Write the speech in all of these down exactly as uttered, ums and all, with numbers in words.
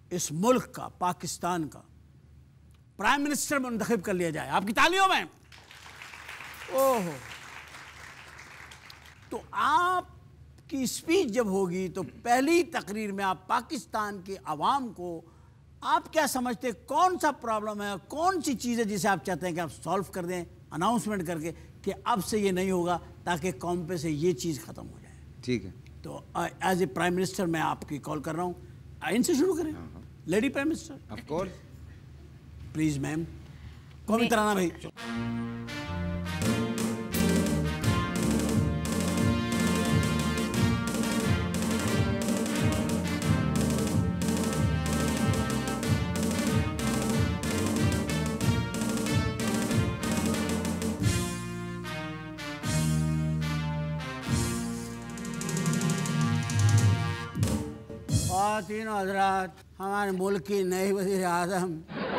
इस मुल्क का, पाकिस्तान का प्राइम मिनिस्टर मुंतखब कर लिया जाए। आपकी तालियों में। ओहो, तो आपकी स्पीच जब होगी तो पहली तकरीर में आप पाकिस्तान के अवाम को आप क्या समझते, कौन सा प्रॉब्लम है, कौन सी चीज़ है जिसे आप चाहते हैं कि आप सॉल्व कर दें अनाउंसमेंट करके कि अब से ये नहीं होगा, ताकि कौम पे से ये चीज़ ख़त्म हो जाए। ठीक है, तो एज ए प्राइम मिनिस्टर मैं आपकी कॉल कर रहा हूँ, इनसे शुरू करें। Lady prime minister, of course, please ma'am. कौन तराना भाई। तीनों हजरात, हमारे मुल्क की नई वज़ीर आज़म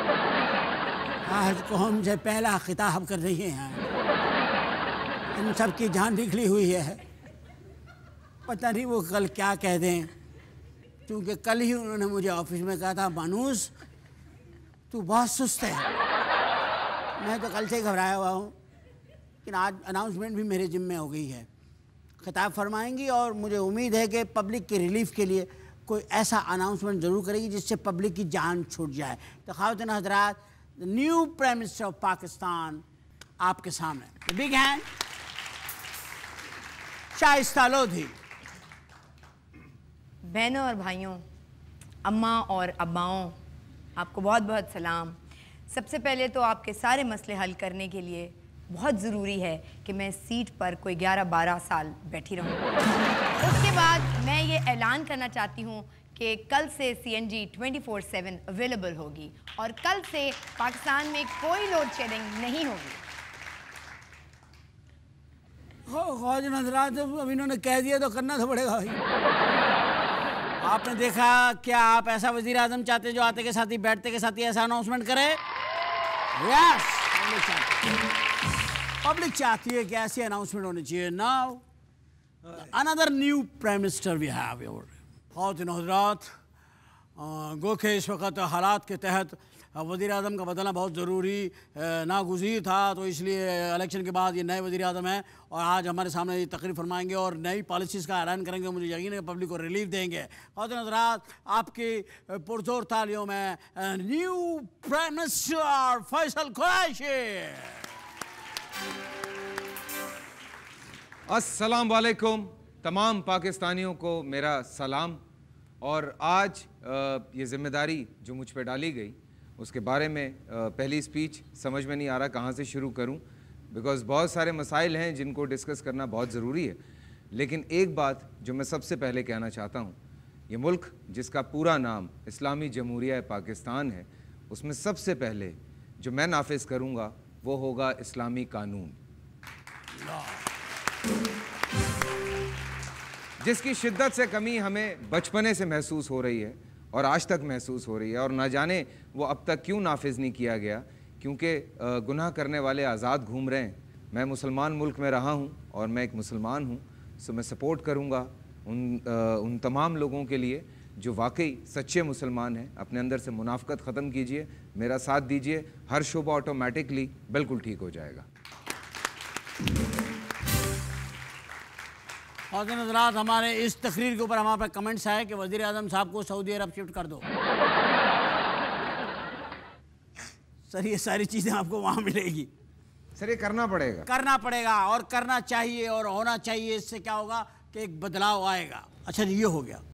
आज कौम से पहला खिताब कर रही हैं। इन सब की जान निकली हुई है, पता नहीं वो कल क्या कह दें, क्योंकि कल ही उन्होंने मुझे ऑफिस में कहा था, मानूस तू बहुत सुस्त है। मैं तो कल से ही घबराया हुआ हूँ, लेकिन आज अनाउंसमेंट भी मेरे ज़िम्मे हो गई है। खिताब फरमाएंगी और मुझे उम्मीद है कि पब्लिक के रिलीफ के लिए कोई ऐसा अनाउंसमेंट जरूर करेगी जिससे पब्लिक की जान छूट जाए। तो ख़वातीन हज़रात, new prime minister of Pakistan आपके सामने। Big hand Shaista Lodhi. बहनों और भाइयों, अम्मा और अब्बाओं, आपको बहुत बहुत सलाम। सबसे पहले तो आपके सारे मसले हल करने के लिए बहुत ज़रूरी है कि मैं सीट पर कोई ग्यारह बारह साल बैठी रहूं। उसके बाद मैं ये ऐलान करना चाहती हूँ कि कल से C N G twenty four seven available होगी और कल से पाकिस्तान में कोई लोड शेडिंग नहीं होगी। ख्वातीन हज़रात, अब इन्होंने कह दिया तो करना तो पड़ेगा भाई। आपने देखा क्या, आप ऐसा वज़ीर आज़म चाहते हैं जो आते के साथ ही बैठते के साथ ही ऐसा अनाउंसमेंट करे? यस, पब्लिक चाहती है कि ऐसी अनाउंसमेंट होनी चाहिए। Now another new prime minister we have your. ख़वातीन हज़रात, गो के इस वक्त हालात के तहत वज़ीर आज़म का बदलना बहुत ज़रूरी नागुज़ीर था, तो इसलिए इलेक्शन के बाद ये नए वज़ीर आज़म हैं और आज हमारे सामने ये तकरीर फरमाएंगे और नई पॉलिसीज़ का ऐलान करेंगे। मुझे यकीन है कि पब्लिक को रिलीफ देंगे। ख़वातीन हज़रात, आपकी पुरज़ोर तालियों में new prime minister Faisal Qureshi. अस्सलाम वालेकुम, तमाम पाकिस्तानियों को मेरा सलाम। और आज ये ज़िम्मेदारी जो मुझ पे डाली गई उसके बारे में पहली स्पीच समझ में नहीं आ रहा कहाँ से शुरू करूँ, बिकॉज़ बहुत सारे मसाइल हैं जिनको डिस्कस करना बहुत ज़रूरी है। लेकिन एक बात जो मैं सबसे पहले कहना चाहता हूँ, ये मुल्क जिसका पूरा नाम इस्लामी जमहूरिया पाकिस्तान है, उसमें सबसे पहले जो मैं नाफिज करूँगा वो होगा इस्लामी कानून, जिसकी शिद्दत से कमी हमें बचपने से महसूस हो रही है और आज तक महसूस हो रही है, और ना जाने वो अब तक क्यों नाफिज नहीं किया गया, क्योंकि गुनाह करने वाले आज़ाद घूम रहे हैं। मैं मुसलमान मुल्क में रहा हूँ और मैं एक मुसलमान हूँ, सो मैं सपोर्ट करूँगा उन आ, उन तमाम लोगों के लिए जो वाकई सच्चे मुसलमान हैं। अपने अंदर से मुनाफिकत ख़त्म कीजिए, मेरा साथ दीजिए, हर शुबा ऑटोमेटिकली बिल्कुल ठीक हो जाएगा। और हज़रात, हमारे इस तकरीर के ऊपर हमारे पास कमेंट्स आए कि वज़ीर आज़म साहब को सऊदी अरब शिफ्ट कर दो। सर, ये सारी चीज़ें आपको वहाँ मिलेगी। सर, ये करना पड़ेगा, करना पड़ेगा और करना चाहिए और होना चाहिए। इससे क्या होगा कि एक बदलाव आएगा। अच्छा जी, ये हो गया।